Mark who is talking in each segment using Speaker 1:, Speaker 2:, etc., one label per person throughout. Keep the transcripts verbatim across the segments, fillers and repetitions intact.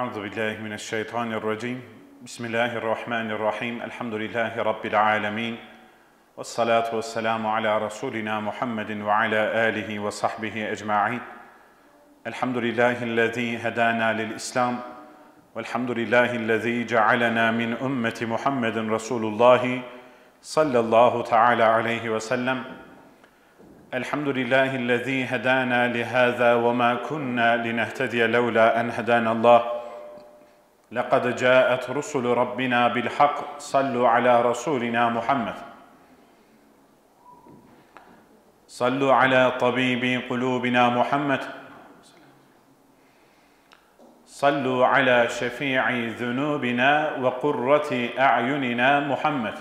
Speaker 1: Euzu billahi mineşşeytanirracim. Bismillahirrahmanirrahim. Elhamdülillahi rabbil alamin. Ves salatu vesselamu ala rasulina Muhammedin ve ala alihi ve sahbihi ecmaîn. Elhamdülillahi'llezî hedâna lil İslam. Velhamdülillahi'llezî cealena min ümmeti Muhammedin Resulullah sallallahu teala aleyhi ve sellem. Elhamdülillahi'llezî hedâna lihâzâ ve mâ kunnâ linehtediye levlâ en hedânallâh. Lekad câet rusulu rabbina bil hak. Sallu ala rasulina Muhammed. Sallu ala tabibi kulubina Muhammed. Sallu ala şefii zunubina ve kurrati a'yunina Muhammed.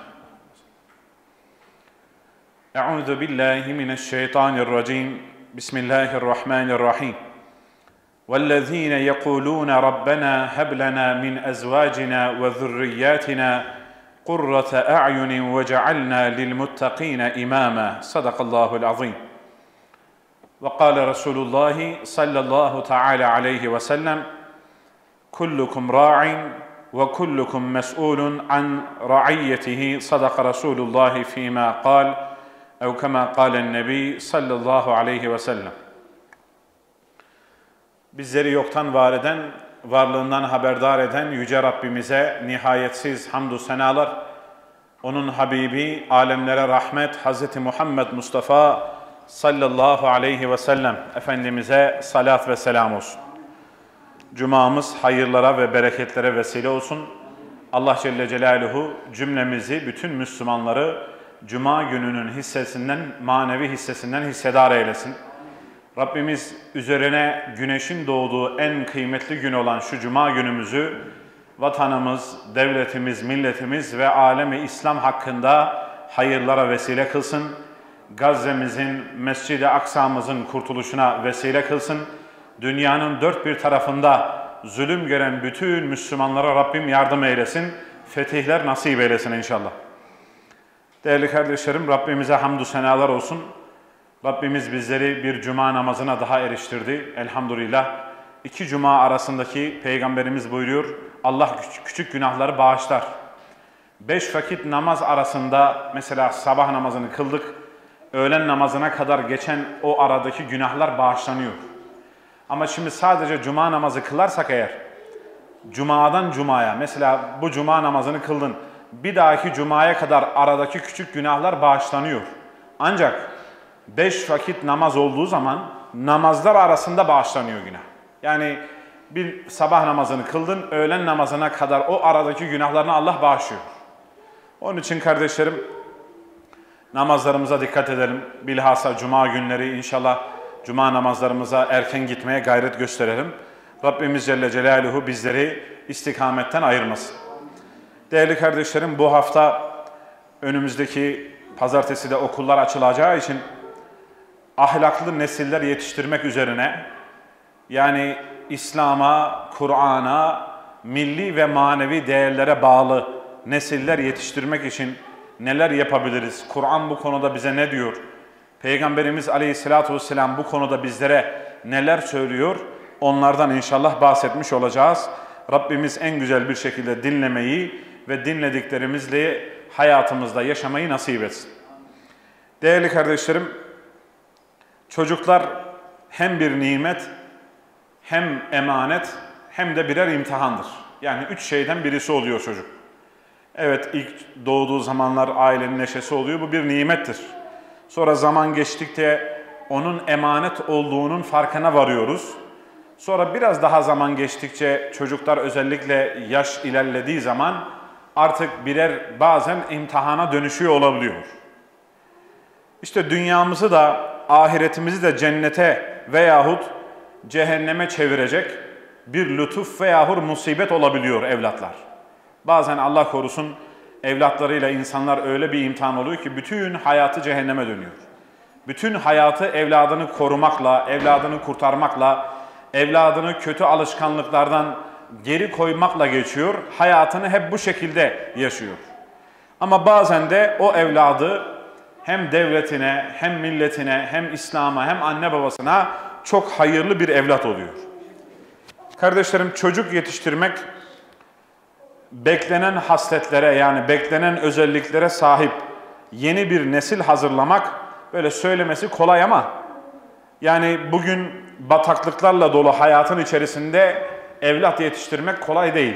Speaker 1: Euzu billahi mineşşeytanirracim. Bismillahirrahmanirrahim. وَالَّذ۪ينَ يَقُولُونَ رَبَّنَا هَبْ لَنَا مِنْ أَزْوَاجِنَا وَذُرِّيَّاتِنَا قُرَّةَ أَعْيُنٍ وَجَعَلْنَا لِلْمُتَّقِينَ إِمَامًا صدق الله العظيم. وقال رسول الله صلى الله تعالى عليه وسلم كلكم راع وكلكم مسؤول عن رعيته صدق رسول الله فيما قال أو كما قال النبي صلى الله عليه وسلم. Bizleri yoktan var eden, varlığından haberdar eden Yüce Rabbimize nihayetsiz hamdü senalar, onun Habibi, alemlere rahmet, Hazreti Muhammed Mustafa sallallahu aleyhi ve sellem Efendimiz'e salat ve selam olsun. Cumamız hayırlara ve bereketlere vesile olsun. Allah Celle Celaluhu cümlemizi, bütün Müslümanları Cuma gününün hissesinden, manevi hissesinden hissedar eylesin. Rabbimiz üzerine güneşin doğduğu en kıymetli gün olan şu Cuma günümüzü vatanımız, devletimiz, milletimiz ve alemi İslam hakkında hayırlara vesile kılsın. Gazze'mizin, Mescid-i Aksa'mızın kurtuluşuna vesile kılsın. Dünyanın dört bir tarafında zulüm gören bütün Müslümanlara Rabbim yardım eylesin. Fetihler nasip eylesin inşallah. Değerli kardeşlerim, Rabbimize hamdü senalar olsun. Rabbimiz bizleri bir cuma namazına daha eriştirdi. Elhamdülillah. İki cuma arasındaki Peygamberimiz buyuruyor, Allah küçük, küçük günahları bağışlar. Beş vakit namaz arasında mesela sabah namazını kıldık, öğlen namazına kadar geçen o aradaki günahlar bağışlanıyor. Ama şimdi sadece cuma namazı kılarsak eğer, cumadan cumaya, mesela bu cuma namazını kıldın, bir dahaki cumaya kadar aradaki küçük günahlar bağışlanıyor. Ancak beş vakit namaz olduğu zaman namazlar arasında bağışlanıyor günah. Yani bir sabah namazını kıldın, öğlen namazına kadar o aradaki günahlarını Allah bağışlıyor. Onun için kardeşlerim, namazlarımıza dikkat edelim. Bilhassa cuma günleri inşallah cuma namazlarımıza erken gitmeye gayret gösterelim. Rabbimiz Celle Celaluhu bizleri istikametten ayırmasın. Değerli kardeşlerim, bu hafta önümüzdeki pazartesi de okullar açılacağı için ahlaklı nesiller yetiştirmek üzerine, yani İslam'a, Kur'an'a, milli ve manevi değerlere bağlı nesiller yetiştirmek için neler yapabiliriz? Kur'an bu konuda bize ne diyor? Peygamberimiz Aleyhisselatü Vesselam bu konuda bizlere neler söylüyor? Onlardan inşallah bahsetmiş olacağız. Rabbimiz en güzel bir şekilde dinlemeyi ve dinlediklerimizle hayatımızda yaşamayı nasip etsin. Değerli kardeşlerim, çocuklar hem bir nimet, hem emanet, hem de birer imtihandır. Yani üç şeyden birisi oluyor çocuk. Evet, ilk doğduğu zamanlar ailenin neşesi oluyor, bu bir nimettir. Sonra zaman geçtikçe onun emanet olduğunun farkına varıyoruz. Sonra biraz daha zaman geçtikçe çocuklar özellikle yaş ilerlediği zaman artık birer bazen imtihana dönüşüyor olabiliyor. İşte dünyamızı da ahiretimizi de cennete veyahut cehenneme çevirecek bir lütuf veyahut musibet olabiliyor evlatlar. Bazen Allah korusun evlatlarıyla insanlar öyle bir imtihan oluyor ki bütün hayatı cehenneme dönüyor. Bütün hayatı evladını korumakla, evladını kurtarmakla, evladını kötü alışkanlıklardan geri koymakla geçiyor. Hayatını hep bu şekilde yaşıyor. Ama bazen de o evladı hem devletine, hem milletine, hem İslam'a, hem anne babasına çok hayırlı bir evlat oluyor. Kardeşlerim, çocuk yetiştirmek beklenen hasletlere, yani beklenen özelliklere sahip yeni bir nesil hazırlamak, böyle söylemesi kolay ama yani bugün bataklıklarla dolu hayatın içerisinde evlat yetiştirmek kolay değil.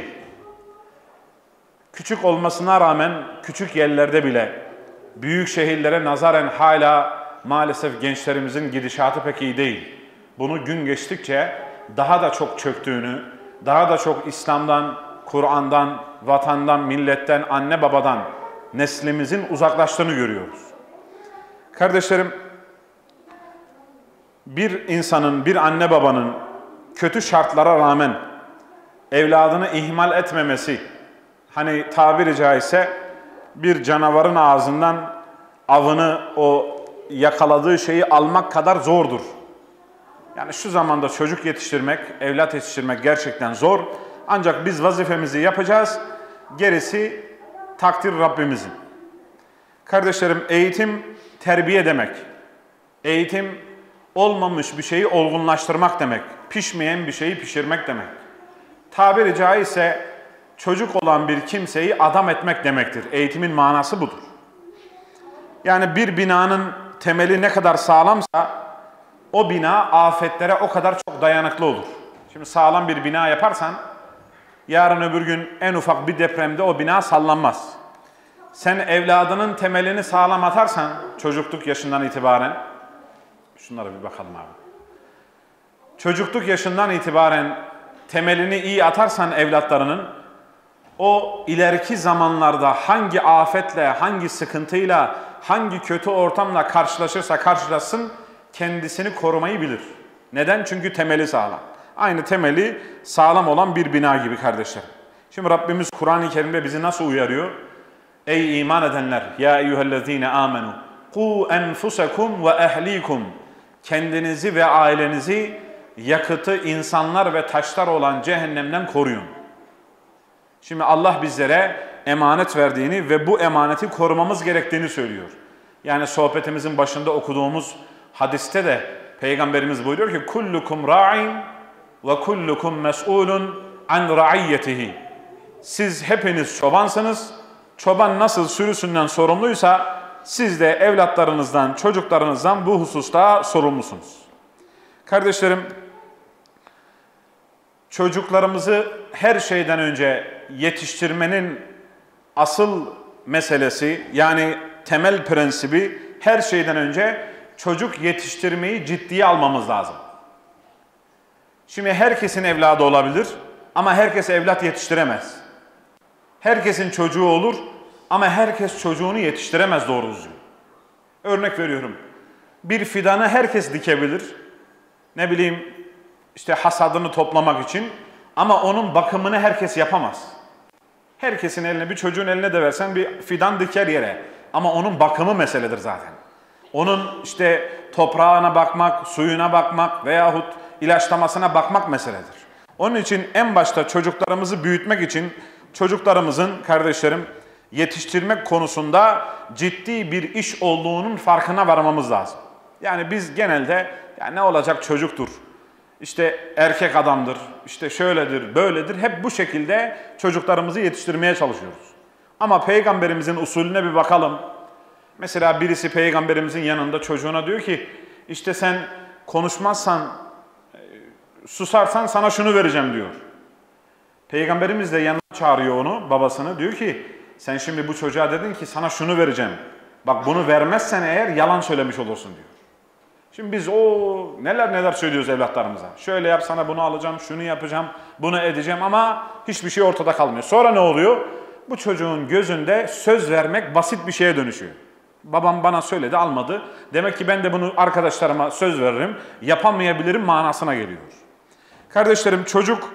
Speaker 1: Küçük olmasına rağmen küçük yerlerde bile büyük şehirlere nazaran hala maalesef gençlerimizin gidişatı pek iyi değil. Bunu gün geçtikçe daha da çok çöktüğünü, daha da çok İslam'dan, Kur'an'dan, vatandan, milletten, anne babadan neslimizin uzaklaştığını görüyoruz. Kardeşlerim, bir insanın, bir anne babanın kötü şartlara rağmen evladını ihmal etmemesi, hani tabiri caizse bir canavarın ağzından avını, o yakaladığı şeyi almak kadar zordur. Yani şu zamanda çocuk yetiştirmek, evlat yetiştirmek gerçekten zor. Ancak biz vazifemizi yapacağız. Gerisi takdir Rabbimizin. Kardeşlerim, eğitim terbiye demek. Eğitim olmamış bir şeyi olgunlaştırmak demek. Pişmeyen bir şeyi pişirmek demek. Tabiri caizse çocuk olan bir kimseyi adam etmek demektir. Eğitimin manası budur. Yani bir binanın temeli ne kadar sağlamsa o bina afetlere o kadar çok dayanıklı olur. Şimdi sağlam bir bina yaparsan yarın öbür gün en ufak bir depremde o bina sallanmaz. Sen evladının temelini sağlam atarsan çocukluk yaşından itibaren, şunlara bir bakalım abi. Çocukluk yaşından itibaren temelini iyi atarsan evlatlarının, o ileriki zamanlarda hangi afetle, hangi sıkıntıyla, hangi kötü ortamla karşılaşırsa karşılaşsın kendisini korumayı bilir. Neden? Çünkü temeli sağlam. Aynı temeli sağlam olan bir bina gibi kardeşler. Şimdi Rabbimiz Kur'an-ı Kerim'de bizi nasıl uyarıyor? Ey iman edenler! Ya eyyühellezine amenu! Ku enfusekum ve ehlikum! Kendinizi ve ailenizi yakıtı insanlar ve taşlar olan cehennemden koruyun. Şimdi Allah bizlere emanet verdiğini ve bu emaneti korumamız gerektiğini söylüyor. Yani sohbetimizin başında okuduğumuz hadiste de Peygamberimiz buyuruyor ki kullukum ra'in ve kullukum mes'ulun an ra'iyyetihi. Siz hepiniz çobansınız. Çoban nasıl sürüsünden sorumluysa siz de evlatlarınızdan, çocuklarınızdan bu hususta sorumlusunuz. Kardeşlerim, çocuklarımızı her şeyden önce yetiştirmenin asıl meselesi, yani temel prensibi, her şeyden önce çocuk yetiştirmeyi ciddiye almamız lazım. Şimdi herkesin evladı olabilir ama herkes evlat yetiştiremez. Herkesin çocuğu olur ama herkes çocuğunu yetiştiremez doğru düzgün. Örnek veriyorum. Bir fidanı herkes dikebilir. Ne bileyim işte hasadını toplamak için, ama onun bakımını herkes yapamaz. Herkesin eline, bir çocuğun eline de versen bir fidan diker yere. Ama onun bakımı meseledir zaten. Onun işte toprağına bakmak, suyuna bakmak veyahut ilaçlamasına bakmak meseledir. Onun için en başta çocuklarımızı büyütmek için çocuklarımızın, kardeşlerim, yetiştirmek konusunda ciddi bir iş olduğunun farkına varmamız lazım. Yani biz genelde ya ne olacak çocuktur, İşte erkek adamdır, işte şöyledir, böyledir. Hep bu şekilde çocuklarımızı yetiştirmeye çalışıyoruz. Ama Peygamberimizin usulüne bir bakalım. Mesela birisi Peygamberimizin yanında çocuğuna diyor ki, işte sen konuşmazsan, susarsan sana şunu vereceğim diyor. Peygamberimiz de yanına çağırıyor onu, babasını. Diyor ki, sen şimdi bu çocuğa dedin ki sana şunu vereceğim. Bak bunu vermezsen eğer yalan söylemiş olursun diyor. Şimdi biz o neler neler söylüyoruz evlatlarımıza. Şöyle yap, sana bunu alacağım, şunu yapacağım, bunu edeceğim ama hiçbir şey ortada kalmıyor. Sonra ne oluyor? Bu çocuğun gözünde söz vermek basit bir şeye dönüşüyor. Babam bana söyledi, almadı. Demek ki ben de bunu arkadaşlarıma söz veririm, yapamayabilirim manasına geliyor. Kardeşlerim, çocuk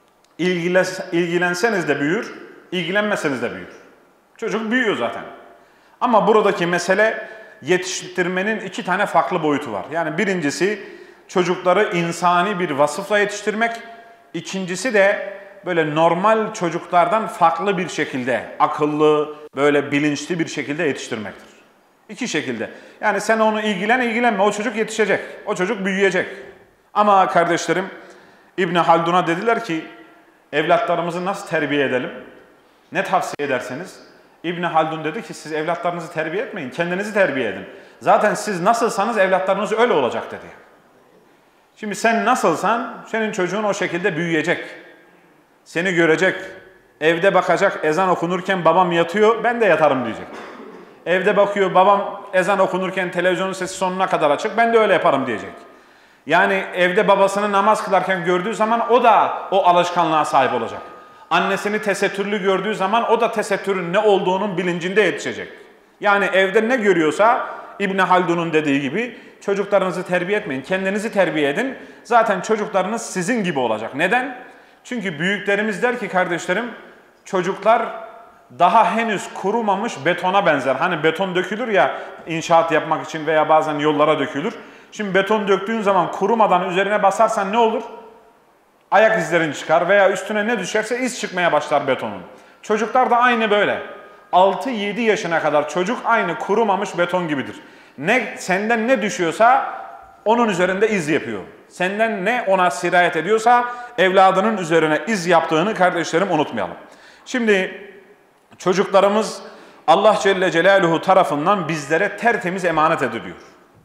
Speaker 1: ilgilenseniz de büyür, ilgilenmeseniz de büyür. Çocuk büyüyor zaten. Ama buradaki mesele yetiştirmenin iki tane farklı boyutu var. Yani birincisi çocukları insani bir vasıfla yetiştirmek. İkincisi de böyle normal çocuklardan farklı bir şekilde, akıllı, böyle bilinçli bir şekilde yetiştirmektir. İki şekilde. Yani sen onu ilgilen ilgilenme, o çocuk yetişecek, o çocuk büyüyecek. Ama kardeşlerim, İbn Haldun'a dediler ki evlatlarımızı nasıl terbiye edelim? Ne tavsiye ederseniz? İbn Haldun dedi ki siz evlatlarınızı terbiye etmeyin, kendinizi terbiye edin. Zaten siz nasılsanız evlatlarınız öyle olacak dedi. Şimdi sen nasılsan senin çocuğun o şekilde büyüyecek. Seni görecek. Evde bakacak, ezan okunurken babam yatıyor, ben de yatarım diyecek. Evde bakıyor, babam ezan okunurken televizyonun sesi sonuna kadar açık, ben de öyle yaparım diyecek. Yani evde babasını namaz kılarken gördüğü zaman o da o alışkanlığa sahip olacak. Annesini tesettürlü gördüğü zaman o da tesettürün ne olduğunun bilincinde yetişecek. Yani evde ne görüyorsa İbn Haldun'un dediği gibi çocuklarınızı terbiye etmeyin, kendinizi terbiye edin. Zaten çocuklarınız sizin gibi olacak. Neden? Çünkü büyüklerimiz der ki kardeşlerim, çocuklar daha henüz kurumamış betona benzer. Hani beton dökülür ya inşaat yapmak için veya bazen yollara dökülür. Şimdi beton döktüğün zaman kurumadan üzerine basarsan ne olur? Ayak izlerin çıkar veya üstüne ne düşerse iz çıkmaya başlar betonun. Çocuklar da aynı böyle. altı yedi yaşına kadar çocuk aynı kurumamış beton gibidir. Ne senden ne düşüyorsa onun üzerinde iz yapıyor. Senden ne ona sirayet ediyorsa evladının üzerine iz yaptığını kardeşlerim unutmayalım. Şimdi çocuklarımız Allah Celle Celaluhu tarafından bizlere tertemiz emanet ediliyor.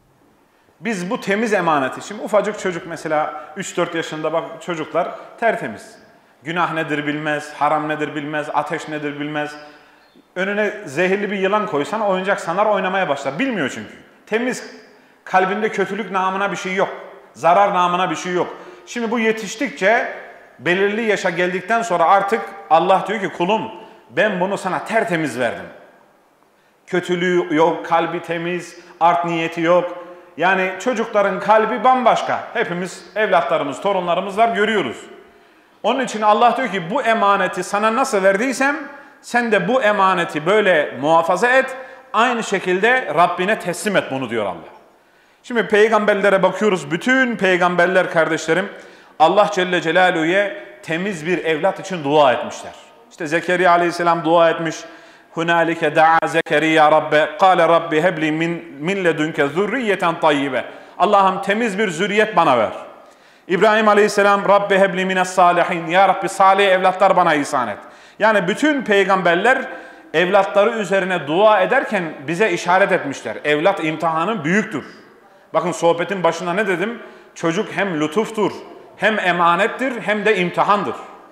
Speaker 1: Biz bu temiz emaneti, şimdi ufacık çocuk mesela üç dört yaşında bak çocuklar tertemiz. Günah nedir bilmez, haram nedir bilmez, ateş nedir bilmez. Önüne zehirli bir yılan koysan oyuncak sanar, oynamaya başlar. Bilmiyor çünkü. Temiz, kalbinde kötülük namına bir şey yok. Zarar namına bir şey yok. Şimdi bu yetiştikçe belirli yaşa geldikten sonra artık Allah diyor ki kulum ben bunu sana tertemiz verdim. Kötülüğü yok, kalbi temiz, art niyeti yok. Yani çocukların kalbi bambaşka. Hepimiz evlatlarımız, torunlarımız var, görüyoruz. Onun için Allah diyor ki bu emaneti sana nasıl verdiysem sen de bu emaneti böyle muhafaza et. Aynı şekilde Rabbine teslim et bunu diyor Allah. Şimdi peygamberlere bakıyoruz. Bütün peygamberler kardeşlerim Allah Celle Celaluhu'ya temiz bir evlat için dua etmişler. İşte Zekeriya Aleyhisselam dua etmiş. Hunalike da'a Zekeriya Rabbe kâle Rabbi hebli min, min ledünke zürriyeten tayyibe. Allah'ım temiz bir zürriyet bana ver. İbrahim Aleyhisselam Rabbi hebli mines salihin. Ya Rabbi salih evlatlar bana ihsan et. Yani bütün peygamberler evlatları üzerine dua ederken bize işaret etmişler. Evlat imtihanı büyüktür. Bakın sohbetin başında ne dedim? Çocuk hem lütuftur, hem emanettir, hem de imtihandır.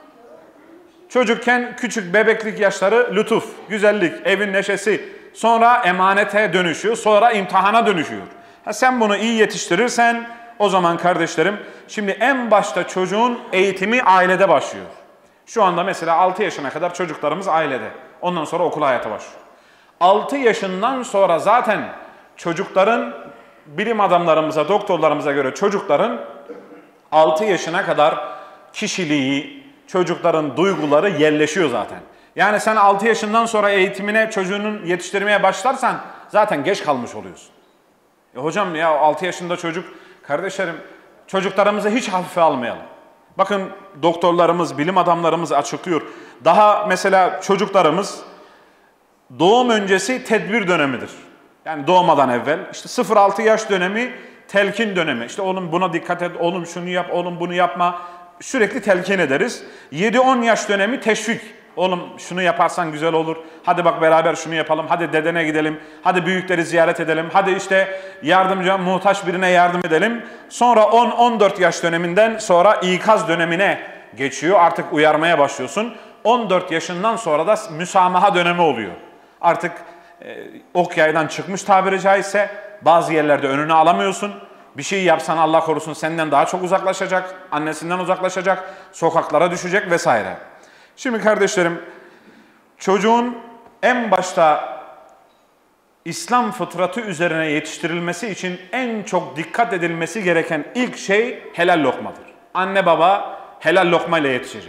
Speaker 1: Çocukken küçük bebeklik yaşları lütuf, güzellik, evin neşesi. Sonra emanete dönüşüyor, sonra imtihana dönüşüyor. Ha, sen bunu iyi yetiştirirsen o zaman kardeşlerim, şimdi en başta çocuğun eğitimi ailede başlıyor. Şu anda mesela altı yaşına kadar çocuklarımız ailede. Ondan sonra okul hayata başlıyor. altı yaşından sonra zaten çocukların, bilim adamlarımıza, doktorlarımıza göre çocukların altı yaşına kadar kişiliği, çocukların duyguları yerleşiyor zaten. Yani sen altı yaşından sonra eğitimine çocuğunun yetiştirmeye başlarsan zaten geç kalmış oluyorsun. E hocam ya altı yaşında çocuk, kardeşlerim çocuklarımızı hiç hafife almayalım. Bakın doktorlarımız, bilim adamlarımız açıklıyor. Daha mesela çocuklarımız doğum öncesi tedbir dönemidir. Yani doğmadan evvel işte sıfır altı yaş dönemi telkin dönemi. İşte oğlum buna dikkat et, oğlum şunu yap, oğlum bunu yapma. Sürekli telkin ederiz. yedi on yaş dönemi teşvik. Oğlum şunu yaparsan güzel olur. Hadi bak beraber şunu yapalım. Hadi dedene gidelim. Hadi büyükleri ziyaret edelim. Hadi işte yardımcı, muhtaç birine yardım edelim. Sonra on on dört yaş döneminden sonra ikaz dönemine geçiyor. Artık uyarmaya başlıyorsun. on dört yaşından sonra da müsamaha dönemi oluyor. Artık e, ok yaydan çıkmış tabiri caizse bazı yerlerde önünü alamıyorsun. Bir şey yapsan Allah korusun senden daha çok uzaklaşacak, annesinden uzaklaşacak, sokaklara düşecek vesaire. Şimdi kardeşlerim, çocuğun en başta İslam fıtratı üzerine yetiştirilmesi için en çok dikkat edilmesi gereken ilk şey helal lokmadır. Anne baba helal lokma ile yetişecek.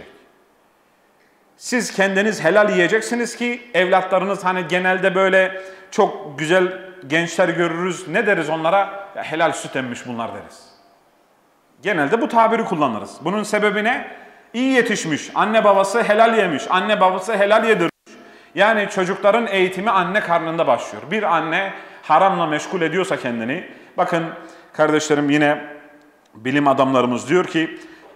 Speaker 1: Siz kendiniz helal yiyeceksiniz ki evlatlarınız, hani genelde böyle çok güzel gençler görürüz. Ne deriz onlara? Ya helal süt emmiş bunlar deriz. Genelde bu tabiri kullanırız. Bunun sebebi ne? İyi yetişmiş. Anne babası helal yemiş. Anne babası helal yedirmiş. Yani çocukların eğitimi anne karnında başlıyor. Bir anne haramla meşgul ediyorsa kendini. Bakın kardeşlerim yine bilim adamlarımız diyor ki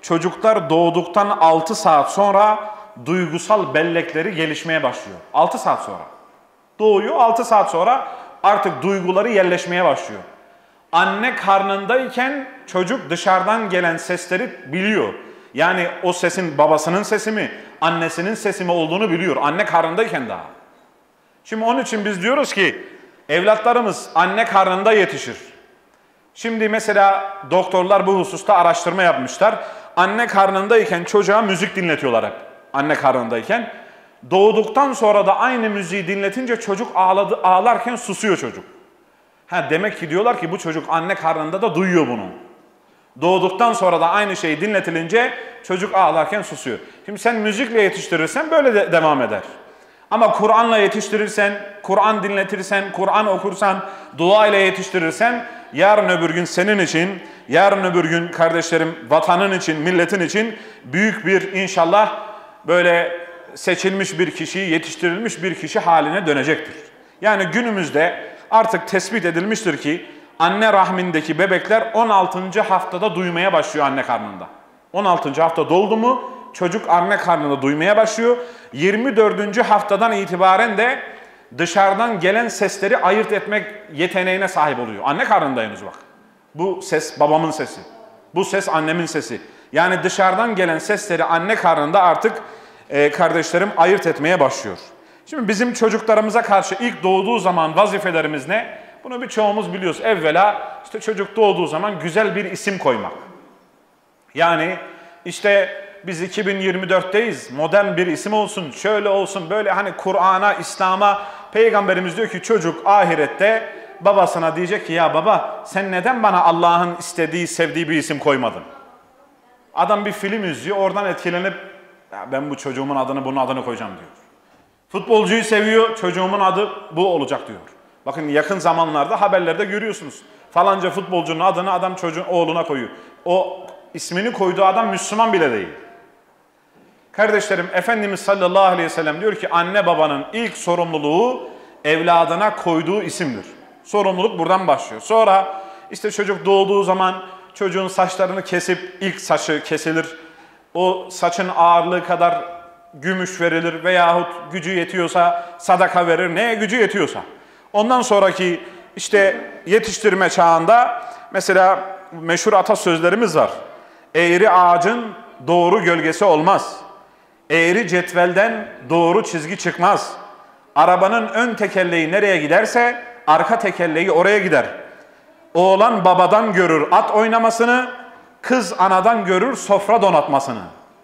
Speaker 1: çocuklar doğduktan altı saat sonra duygusal bellekleri gelişmeye başlıyor. altı saat sonra. Doğuyor, altı saat sonra artık duyguları yerleşmeye başlıyor. Anne karnındayken çocuk dışarıdan gelen sesleri biliyor. Yani o sesin babasının sesi mi, annesinin sesi mi olduğunu biliyor. Anne karnındayken daha. Şimdi onun için biz diyoruz ki evlatlarımız anne karnında yetişir. Şimdi mesela doktorlar bu hususta araştırma yapmışlar. Anne karnındayken çocuğa müzik dinletiyorlar hep. Anne karnındayken. Doğduktan sonra da aynı müziği dinletince çocuk ağladı, ağlarken susuyor çocuk. Ha, demek ki diyorlar ki bu çocuk anne karnında da duyuyor bunu. Doğduktan sonra da aynı şeyi dinletilince çocuk ağlarken susuyor. Şimdi sen müzikle yetiştirirsen böyle de devam eder. Ama Kur'an'la yetiştirirsen, Kur'an dinletirsen, Kur'an okursan, dua ile yetiştirirsen yarın öbür gün senin için, yarın öbür gün kardeşlerim vatanın için, milletin için büyük bir inşallah böyle seçilmiş bir kişi, yetiştirilmiş bir kişi haline dönecektir. Yani günümüzde artık tespit edilmiştir ki anne rahmindeki bebekler on altıncı haftada duymaya başlıyor anne karnında. on altıncı hafta doldu mu çocuk anne karnında duymaya başlıyor. yirmi dördüncü haftadan itibaren de dışarıdan gelen sesleri ayırt etmek yeteneğine sahip oluyor. Anne karnında henüz bak. Bu ses babamın sesi. Bu ses annemin sesi. Yani dışarıdan gelen sesleri anne karnında artık e, kardeşlerim ayırt etmeye başlıyor. Şimdi bizim çocuklarımıza karşı ilk doğduğu zaman vazifelerimiz ne? Bunu birçoğumuz biliyoruz. Evvela işte çocuk doğduğu zaman güzel bir isim koymak. Yani işte biz iki bin yirmi dörtteyiz. Modern bir isim olsun, şöyle olsun, böyle hani Kur'an'a, İslam'a. Peygamberimiz diyor ki çocuk ahirette babasına diyecek ki ya baba sen neden bana Allah'ın istediği, sevdiği bir isim koymadın? Adam bir film izliyor, oradan etkilenip ya ben bu çocuğumun adını, bunun adını koyacağım diyor. Futbolcuyu seviyor, çocuğumun adı bu olacak diyor. Bakın yakın zamanlarda haberlerde görüyorsunuz. Falanca futbolcunun adını adam çocuğun oğluna koyuyor. O ismini koyduğu adam Müslüman bile değil. Kardeşlerim Efendimiz sallallahu aleyhi ve sellem diyor ki anne babanın ilk sorumluluğu evladına koyduğu isimdir. Sorumluluk buradan başlıyor. Sonra işte çocuk doğduğu zaman çocuğun saçlarını kesip ilk saçı kesilir. O saçın ağırlığı kadar gümüş verilir veyahut gücü yetiyorsa sadaka verir. Neye gücü yetiyorsa. Ondan sonraki işte yetiştirme çağında mesela meşhur atasözlerimiz var. Eğri ağacın doğru gölgesi olmaz. Eğri cetvelden doğru çizgi çıkmaz. Arabanın ön tekerleği nereye giderse arka tekerleği oraya gider. Oğlan babadan görür at oynamasını, kız anadan görür sofra donatmasını.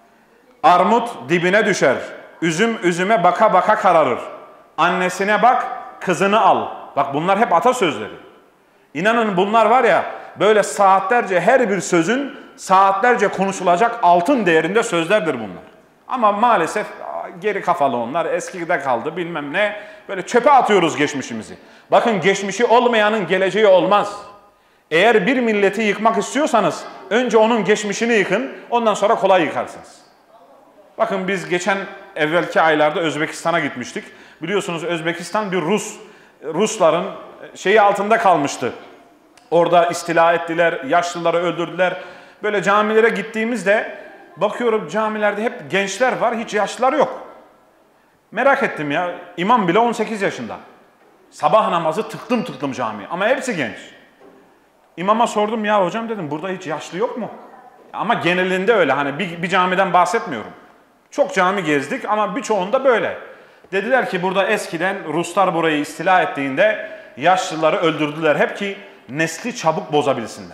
Speaker 1: Armut dibine düşer, üzüm üzüme baka baka kararır. Annesine bak, kızını al. Bak bunlar hep atasözleri. İnanın bunlar var ya böyle saatlerce her bir sözün saatlerce konuşulacak altın değerinde sözlerdir bunlar. Ama maalesef geri kafalı onlar, eskide kaldı bilmem ne. Böyle çöpe atıyoruz geçmişimizi. Bakın geçmişi olmayanın geleceği olmaz. Eğer bir milleti yıkmak istiyorsanız önce onun geçmişini yıkın, ondan sonra kolay yıkarsınız. Bakın biz geçen evvelki aylarda Özbekistan'a gitmiştik. Biliyorsunuz Özbekistan bir Rus, Rusların şeyi altında kalmıştı. Orada istila ettiler, yaşlıları öldürdüler. Böyle camilere gittiğimizde bakıyorum camilerde hep gençler var, hiç yaşlılar yok. Merak ettim ya, imam bile on sekiz yaşında. Sabah namazı tıklım tıklım cami ama hepsi genç. İmama sordum ya hocam dedim burada hiç yaşlı yok mu? Ama genelinde öyle hani bir, bir camiden bahsetmiyorum. Çok cami gezdik ama birçoğunda böyle. Dediler ki burada eskiden Ruslar burayı istila ettiğinde yaşlıları öldürdüler hep ki nesli çabuk bozabilsinler.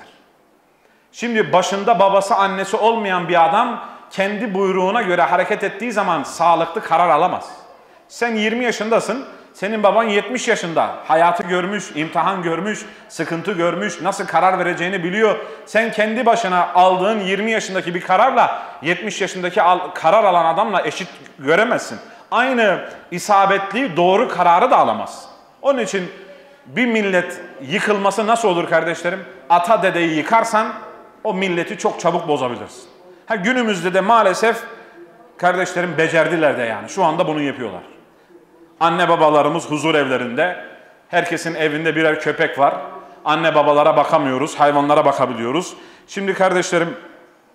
Speaker 1: Şimdi başında babası annesi olmayan bir adam kendi buyruğuna göre hareket ettiği zaman sağlıklı karar alamaz. Sen yirmi yaşındasın, senin baban yetmiş yaşında. Hayatı görmüş, imtihan görmüş, sıkıntı görmüş, nasıl karar vereceğini biliyor. Sen kendi başına aldığın yirmi yaşındaki bir kararla yetmiş yaşındaki al, karar alan adamla eşit göremezsin. Aynı isabetli doğru kararı da alamaz. Onun için bir millet yıkılması nasıl olur kardeşlerim? Ata dedeyi yıkarsan o milleti çok çabuk bozabilirsin. Ha, günümüzde de maalesef kardeşlerim becerdiler de yani. Şu anda bunu yapıyorlar. Anne babalarımız huzur evlerinde. Herkesin evinde birer köpek var. Anne babalara bakamıyoruz, hayvanlara bakabiliyoruz. Şimdi kardeşlerim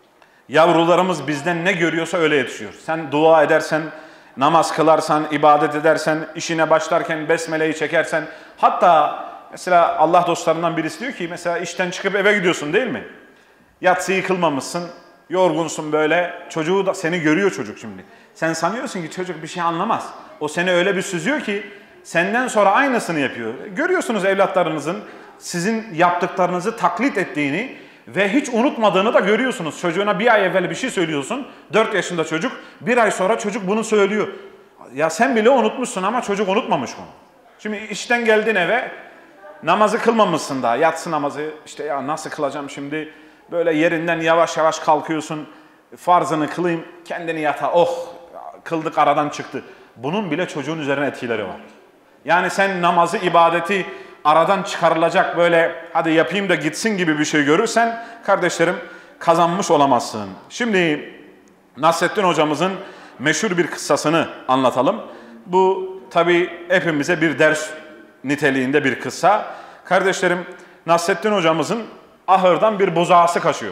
Speaker 1: Yavrularımız bizden ne görüyorsa öyle yetişiyor. Sen dua edersen, namaz kılarsan, ibadet edersen, işine başlarken besmeleyi çekersen, hatta mesela Allah dostlarından birisi diyor ki, mesela işten çıkıp eve gidiyorsun değil mi? Yatsıyı kılmamışsın, yorgunsun böyle, çocuğu da seni görüyor çocuk şimdi. Sen sanıyorsun ki çocuk bir şey anlamaz. O seni öyle bir süzüyor ki senden sonra aynısını yapıyor. Görüyorsunuz evlatlarınızın sizin yaptıklarınızı taklit ettiğini ve hiç unutmadığını da görüyorsunuz. Çocuğuna bir ay evvel bir şey söylüyorsun, dört yaşında çocuk, bir ay sonra çocuk bunu söylüyor. Ya sen bile unutmuşsun ama çocuk unutmamış bunu. Şimdi işten geldin eve, namazı kılmamışsın daha, yatsı namazı, işte ya nasıl kılacağım şimdi, böyle yerinden yavaş yavaş kalkıyorsun, farzını kılayım, kendini yata, oh kıldık aradan çıktı. Bunun bile çocuğun üzerine etkileri var. Yani sen namazı, ibadeti aradan çıkarılacak böyle hadi yapayım da gitsin gibi bir şey görürsen kardeşlerim kazanmış olamazsın. Şimdi Nasrettin hocamızın meşhur bir kıssasını anlatalım. Bu tabii hepimize bir ders niteliğinde bir kıssa. Kardeşlerim Nasrettin hocamızın ahırdan bir buzağısı kaçıyor.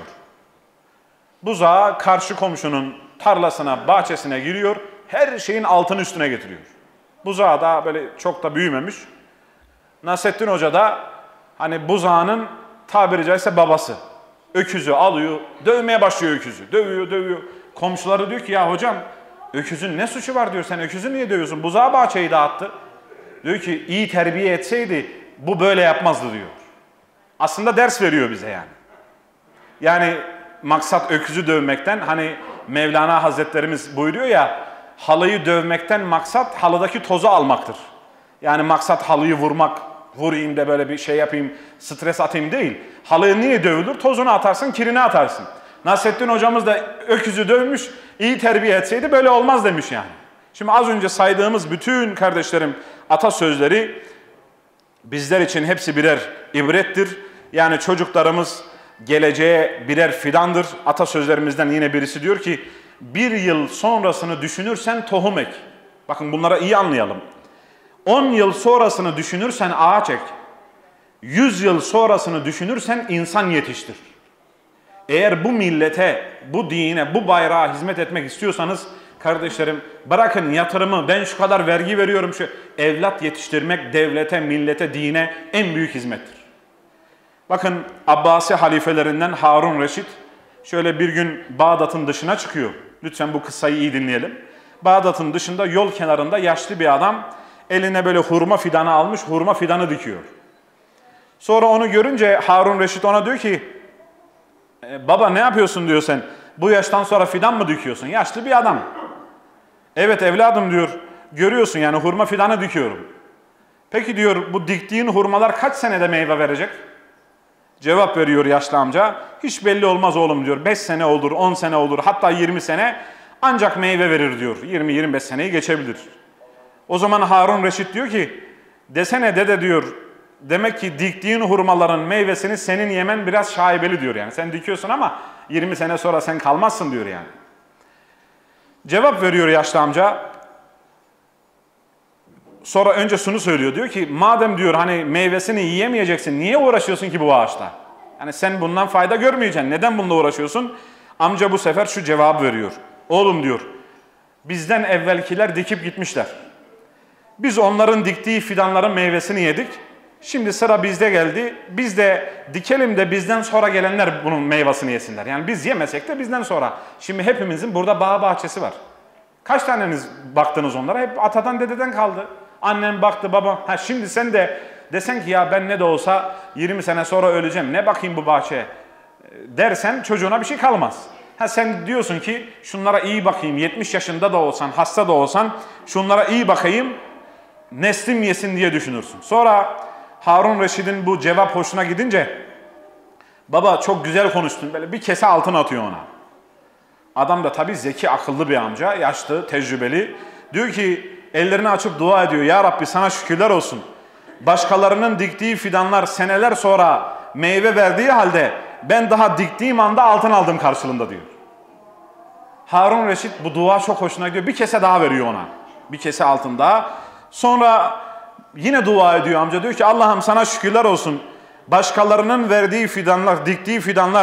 Speaker 1: Buzağı karşı komşunun tarlasına, bahçesine giriyor. Her şeyin altını üstüne getiriyor. Buzağı da böyle çok da büyümemiş. Nasrettin Hoca da hani buzağının tabiri caizse babası. Öküzü alıyor, dövmeye başlıyor öküzü. Dövüyor, dövüyor. Komşuları diyor ki ya hocam öküzün ne suçu var diyor. Sen öküzü niye dövüyorsun? Buzağı bahçeyi dağıttı. Diyor ki iyi terbiye etseydi bu böyle yapmazdı diyor. Aslında ders veriyor bize yani. Yani maksat öküzü dövmekten, hani Mevlana Hazretlerimiz buyuruyor ya, halıyı dövmekten maksat halıdaki tozu almaktır. Yani maksat halıyı vurmak, vurayım da böyle bir şey yapayım, stres atayım değil. Halıyı niye dövülür? Tozunu atarsın, kirini atarsın. Nasrettin hocamız da öküzü dövmüş, iyi terbiye etseydi böyle olmaz demiş yani. Şimdi az önce saydığımız bütün kardeşlerim atasözleri bizler için hepsi birer ibrettir. Yani çocuklarımız geleceğe birer fidandır. Atasözlerimizden yine birisi diyor ki, bir yıl sonrasını düşünürsen tohum ek. Bakın bunlara iyi anlayalım. On yıl sonrasını düşünürsen ağaç ek. Yüz yıl sonrasını düşünürsen insan yetiştir. Eğer bu millete, bu dine, bu bayrağa hizmet etmek istiyorsanız kardeşlerim bırakın yatırımı, ben şu kadar vergi veriyorum, şu evlat yetiştirmek devlete, millete, dine en büyük hizmettir. Bakın Abbasi halifelerinden Harun Reşit şöyle bir gün Bağdat'ın dışına çıkıyor. Lütfen bu kıssayı iyi dinleyelim. Bağdat'ın dışında yol kenarında yaşlı bir adam eline böyle hurma fidanı almış, hurma fidanı dikiyor. Sonra onu görünce Harun Reşit ona diyor ki, e, baba ne yapıyorsun diyor sen, bu yaştan sonra fidan mı dikiyorsun? Yaşlı bir adam. Evet evladım diyor, görüyorsun yani hurma fidanı dikiyorum. Peki diyor bu diktiğin hurmalar kaç senede meyve verecek? Cevap veriyor yaşlı amca, hiç belli olmaz oğlum diyor, beş sene olur, on sene olur, hatta yirmi sene ancak meyve verir diyor, yirmi yirmi beş seneyi geçebilir. O zaman Harun Reşit diyor ki, desene dede diyor, demek ki diktiğin hurmaların meyvesini senin yemen biraz şaibeli diyor yani. Sen dikiyorsun ama yirmi sene sonra sen kalmazsın diyor yani. Cevap veriyor yaşlı amca. Sonra önce şunu söylüyor, diyor ki madem diyor hani meyvesini yiyemeyeceksin, niye uğraşıyorsun ki bu ağaçla? Yani sen bundan fayda görmeyeceksin, neden bununla uğraşıyorsun? Amca bu sefer şu cevap veriyor. Oğlum diyor, bizden evvelkiler dikip gitmişler. Biz onların diktiği fidanların meyvesini yedik. Şimdi sıra bizde geldi. Biz de dikelim de bizden sonra gelenler bunun meyvesini yesinler. Yani biz yemesek de bizden sonra. Şimdi hepimizin burada bağ bahçesi var. Kaç taneniz baktınız onlara? Hep atadan dededen kaldı. Annem baktı, babam. Ha şimdi sen de desen ki ya ben ne de olsa yirmi sene sonra öleceğim, ne bakayım bu bahçeye dersen çocuğuna bir şey kalmaz. Ha sen diyorsun ki şunlara iyi bakayım, yetmiş yaşında da olsan, hasta da olsan şunlara iyi bakayım, neslim yesin diye düşünürsün. Sonra Harun Reşit'in bu cevap hoşuna gidince, baba çok güzel konuştun, böyle bir kese altın atıyor ona. Adam da tabii zeki, akıllı bir amca, yaşlı, tecrübeli. Diyor ki, ellerini açıp dua ediyor. Ya Rabbi sana şükürler olsun. Başkalarının diktiği fidanlar seneler sonra meyve verdiği halde ben daha diktiğim anda altın aldım karşılığında diyor. Harun Reşit bu dua çok hoşuna gidiyor. Bir kese daha veriyor ona. Bir kese altın daha. Sonra yine dua ediyor amca. Diyor ki Allah'ım sana şükürler olsun. Başkalarının verdiği fidanlar, diktiği fidanlar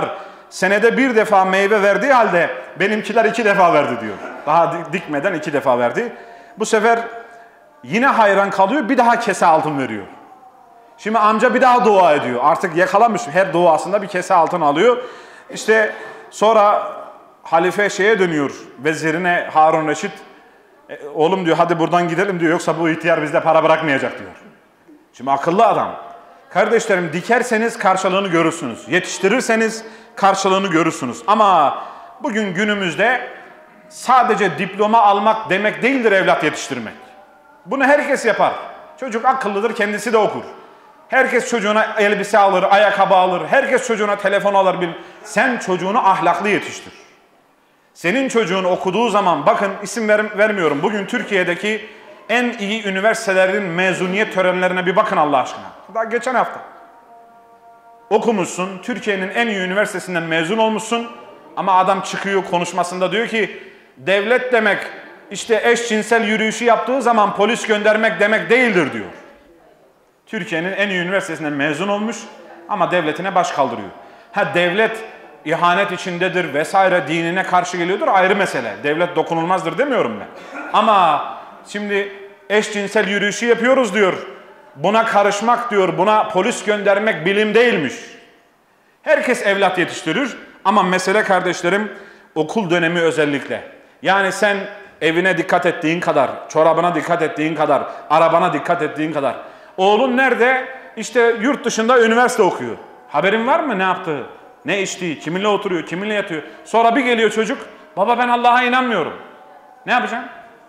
Speaker 1: senede bir defa meyve verdiği halde benimkiler iki defa verdi diyor. Daha dikmeden iki defa verdi. Bu sefer yine hayran kalıyor, bir daha kese altın veriyor. Şimdi amca bir daha dua ediyor. Artık yakalamış, her duasında bir kese altın alıyor. İşte sonra halife şeye dönüyor, vezirine Harun Reşit. E, oğlum diyor, hadi buradan gidelim diyor, yoksa bu ihtiyar bizde para bırakmayacak diyor. Şimdi akıllı adam. Kardeşlerim, dikerseniz karşılığını görürsünüz. Yetiştirirseniz karşılığını görürsünüz. Ama bugün günümüzde sadece diploma almak demek değildir evlat yetiştirmek. Bunu herkes yapar. Çocuk akıllıdır, kendisi de okur. Herkes çocuğuna elbise alır, ayakkabı alır. Herkes çocuğuna telefon alır. Sen çocuğunu ahlaklı yetiştir. Senin çocuğun okuduğu zaman, bakın isim ver, vermiyorum. Bugün Türkiye'deki en iyi üniversitelerin mezuniyet törenlerine bir bakın Allah aşkına. Daha geçen hafta. Okumuşsun, Türkiye'nin en iyi üniversitesinden mezun olmuşsun. Ama adam çıkıyor konuşmasında diyor ki, devlet demek işte eşcinsel yürüyüşü yaptığı zaman polis göndermek demek değildir diyor. Türkiye'nin en iyi üniversitesinden mezun olmuş ama devletine baş kaldırıyor. Ha, devlet ihanet içindedir vesaire, dinine karşı geliyordur, ayrı mesele. Devlet dokunulmazdır demiyorum ben. Ama şimdi eşcinsel yürüyüşü yapıyoruz diyor. Buna karışmak diyor, buna polis göndermek bilim değilmiş. Herkes evlat yetiştirir ama mesele kardeşlerim okul dönemi özellikle. Yani sen evine dikkat ettiğin kadar, çorabına dikkat ettiğin kadar, arabana dikkat ettiğin kadar. Oğlun nerede? İşte yurt dışında üniversite okuyor. Haberin var mı ne yaptığı? Ne içtiği? Kiminle oturuyor? Kiminle yatıyor? Sonra bir geliyor çocuk. Baba ben Allah'a inanmıyorum. Ne yapacaksın?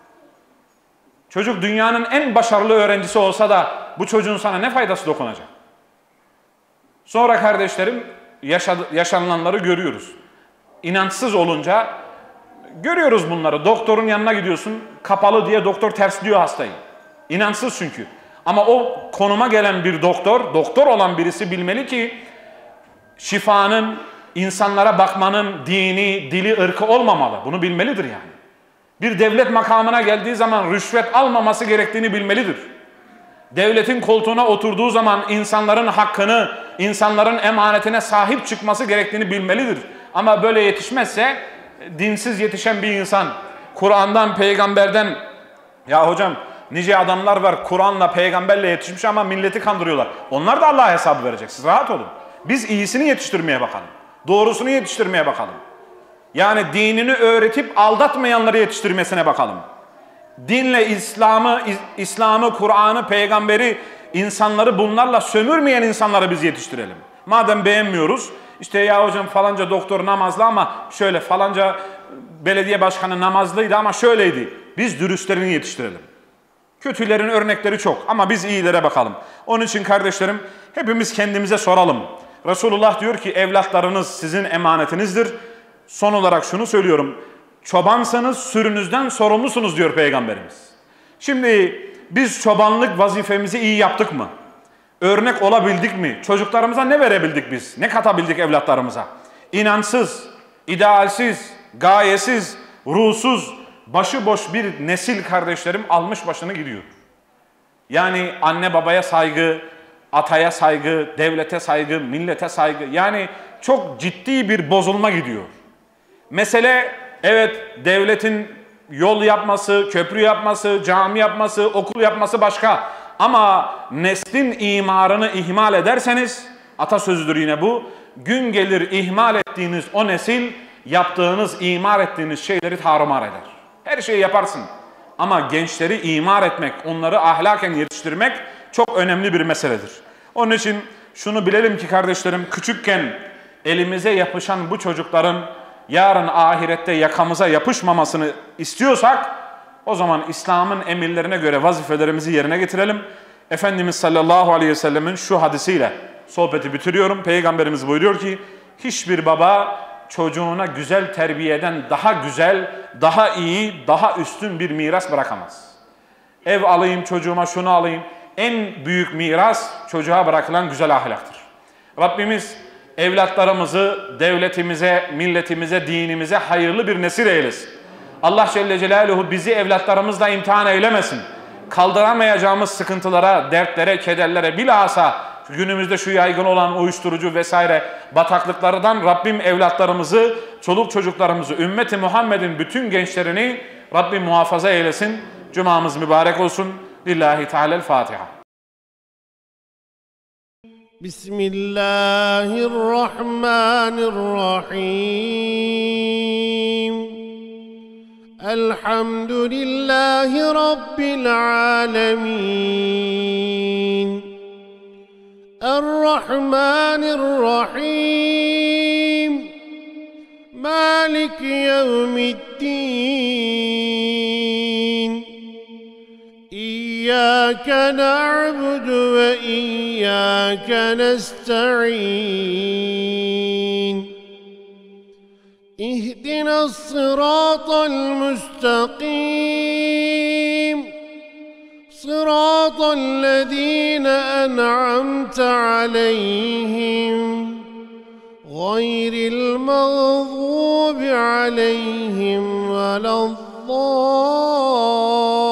Speaker 1: Çocuk dünyanın en başarılı öğrencisi olsa da bu çocuğun sana ne faydası dokunacak? Sonra kardeşlerim yaşadı, yaşanılanları görüyoruz. İnançsız olunca görüyoruz bunları. Doktorun yanına gidiyorsun. Kapalı diye doktor tersliyor hastayı. İnançsız çünkü. Ama o konuma gelen bir doktor, doktor olan birisi bilmeli ki şifanın, insanlara bakmanın dini, dili, ırkı olmamalı. Bunu bilmelidir yani. Bir devlet makamına geldiği zaman rüşvet almaması gerektiğini bilmelidir. Devletin koltuğuna oturduğu zaman insanların hakkını, insanların emanetine sahip çıkması gerektiğini bilmelidir. Ama böyle yetişmezse dinsiz yetişen bir insan, Kur'an'dan, peygamberden, ya hocam nice adamlar var Kur'an'la, peygamberle yetişmiş ama milleti kandırıyorlar. Onlar da Allah'a hesabı verecek. Siz rahat olun. Biz iyisini yetiştirmeye bakalım. Doğrusunu yetiştirmeye bakalım. Yani dinini öğretip aldatmayanları yetiştirmesine bakalım. Dinle İslam'ı, İslam'ı, Kur'an'ı, peygamberi, insanları bunlarla sömürmeyen insanları biz yetiştirelim. Madem beğenmiyoruz, işte ya hocam falanca doktor namazlı ama şöyle, falanca belediye başkanı namazlıydı ama şöyleydi. Biz dürüstlerini yetiştirelim. Kötülerin örnekleri çok ama biz iyilere bakalım. Onun için kardeşlerim hepimiz kendimize soralım. Resulullah diyor ki evlatlarınız sizin emanetinizdir. Son olarak şunu söylüyorum. Çobansanız sürünüzden sorumlusunuz diyor Peygamberimiz. Şimdi biz çobanlık vazifemizi iyi yaptık mı? Örnek olabildik mi? Çocuklarımıza ne verebildik biz? Ne katabildik evlatlarımıza? İnançsız, idealsiz, gayesiz, ruhsuz, başıboş bir nesil kardeşlerim almış başını gidiyor. Yani anne babaya saygı, ataya saygı, devlete saygı, millete saygı. Yani çok ciddi bir bozulma gidiyor. Mesele evet devletin yol yapması, köprü yapması, cami yapması, okul yapması başka. Ama neslin imarını ihmal ederseniz, atasözüdür yine bu, gün gelir ihmal ettiğiniz o nesil yaptığınız, imar ettiğiniz şeyleri tarumar eder. Her şeyi yaparsın. Ama gençleri imar etmek, onları ahlaken yetiştirmek çok önemli bir meseledir. Onun için şunu bilelim ki kardeşlerim, küçükken elimize yapışan bu çocukların yarın ahirette yakamıza yapışmamasını istiyorsak, o zaman İslam'ın emirlerine göre vazifelerimizi yerine getirelim. Efendimiz sallallahu aleyhi ve sellemin şu hadisiyle sohbeti bitiriyorum. Peygamberimiz buyuruyor ki, hiçbir baba çocuğuna güzel terbiyeden daha güzel, daha iyi, daha üstün bir miras bırakamaz. Ev alayım çocuğuma, şunu alayım. En büyük miras çocuğa bırakılan güzel ahlaktır. Rabbimiz evlatlarımızı devletimize, milletimize, dinimize hayırlı bir nesil eylesin. Allah Celle Celaluhu bizi evlatlarımızla imtihan eylemesin. Kaldıramayacağımız sıkıntılara, dertlere, kederlere, bilhassa günümüzde şu yaygın olan uyuşturucu vesaire bataklıklardan Rabbim evlatlarımızı, çoluk çocuklarımızı, ümmeti Muhammed'in bütün gençlerini Rabbim muhafaza eylesin. Cumamız mübarek olsun. Lillahi Teala'l-Fatiha.
Speaker 2: Bismillahirrahmanirrahim. Elhamdülillahi Rabbil alemin. Errahmanirrahim. Malik yevmiddin. İyyâke na'budu ve iyyâke nesta'in. اهدنا الصراط المستقيم صراط الذين أنعمت عليهم غير المغضوب عليهم ولا الضالين.